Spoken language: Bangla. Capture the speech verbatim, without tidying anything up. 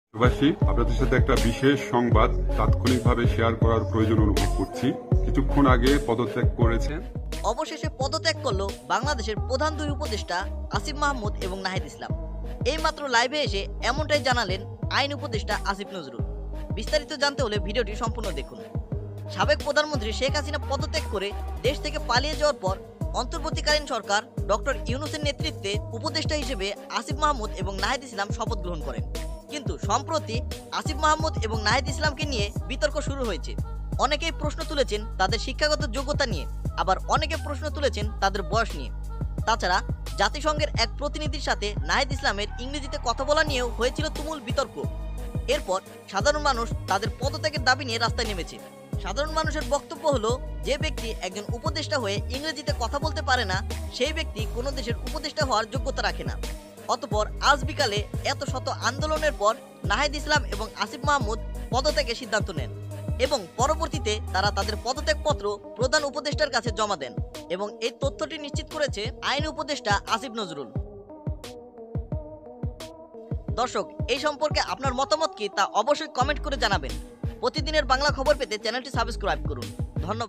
প্রবাসী আপনাদের সাথে একটা বিশেষ সংবাদ তাৎক্ষণিকভাবে শেয়ার করার প্রয়োজন অনুভব করছি। কিছুক্ষণ আগে পদত্যাগ করেছেন অবশেষে পদত্যাগ করল বাংলাদেশের প্রধান দুই উপদেষ্টা আসিফ মাহমুদ এবং নাহিদ ইসলাম। এইমাত্র লাইভে এসে এমনটাই জানালেন আইন উপদেষ্টা আসিফ নজরুল। বিস্তারিত জানতে হলে ভিডিওটি সম্পূর্ণ দেখুন। সাবেক প্রধানমন্ত্রী শেখ হাসিনা পদত্যাগ করে দেশ থেকে পালিয়ে যাওয়ার পর অন্তর্বর্তীকালীন সরকার ডক্টর ইউনূসের নেতৃত্বে উপদেষ্টা হিসেবে আসিফ মাহমুদ এবং নাহিদ ইসলাম শপথ গ্রহণ করেন। কিন্তু সম্প্রতি আসিফ মাহমুদ এবং নাহিদ ইসলামকে নিয়ে বিতর্ক শুরু হয়েছে। অনেকেই প্রশ্ন তুলেছেন তাদের শিক্ষাগত যোগ্যতা নিয়ে, আবার অনেকে প্রশ্ন তুলেছেন তাদের বয়স নিয়ে। তাছাড়া জাতিসংঘের এক প্রতিনিধির সাথে নাহিদ ইসলামের ইংরেজিতে কথা বলা নিয়েও হয়েছিল তুমুল বিতর্ক। এরপর সাধারণ মানুষ তাদের পদত্যাগের দাবি নিয়ে রাস্তায় নেমেছে। সাধারণ মানুষের বক্তব্য হলো, যে ব্যক্তি একজন উপদেষ্টা হয়ে ইংরেজিতে কথা বলতে পারে না, সেই ব্যক্তি কোনো দেশের উপদেষ্টা হওয়ার যোগ্যতা রাখে না। অতঃপর আজ বিকালে এত শত আন্দোলনের পর নাহিদ ইসলাম এবং আসিফ মাহমুদ পদত্যাগের সিদ্ধান্ত নেন এবং পরবর্তীতে তারা তাদের পদত্যাগপত্র প্রধান উপদেষ্টার কাছে জমা দেন এবং এই তথ্যটি নিশ্চিত করেছে আইন উপদেষ্টা আসিফ নজরুল। দর্শক, এই সম্পর্কে আপনার মতামত কি তা অবশ্যই কমেন্ট করে জানাবেন। প্রতিদিনের বাংলা খবর পেতে চ্যানেলটি সাবস্ক্রাইব করুন। ধন্যবাদ।